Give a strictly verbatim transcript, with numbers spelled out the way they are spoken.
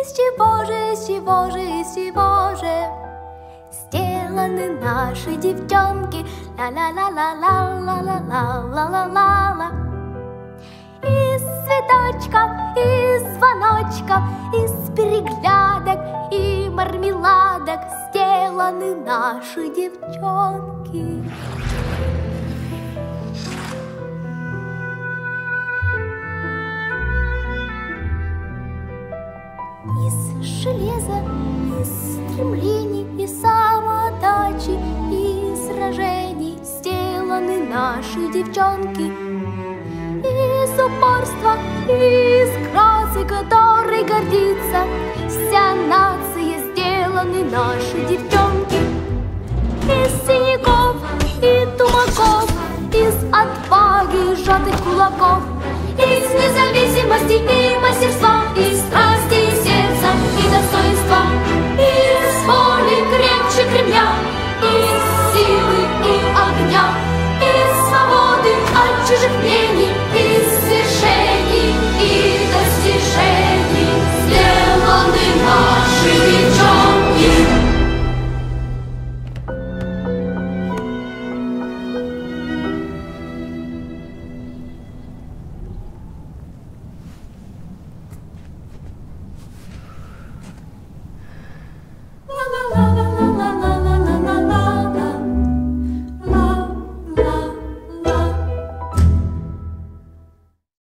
Из чего же, из чего же, из чего же сделаны наши девчонки? Ла-ла-ла-ла-ла-ла-ла-ла-ла-ла-ла. Из цветочков, из звоночков, из переглядок и мармеладок сделаны наши девчонки. Из железа, из стремлений, из самоотдачи, из сражений сделаны наши девчонки. Из упорства, из красы, которой гордится вся нация, сделаны наши девчонки. Из синяков и тумаков, из отваги сжатых кулаков, из независимости и мастерства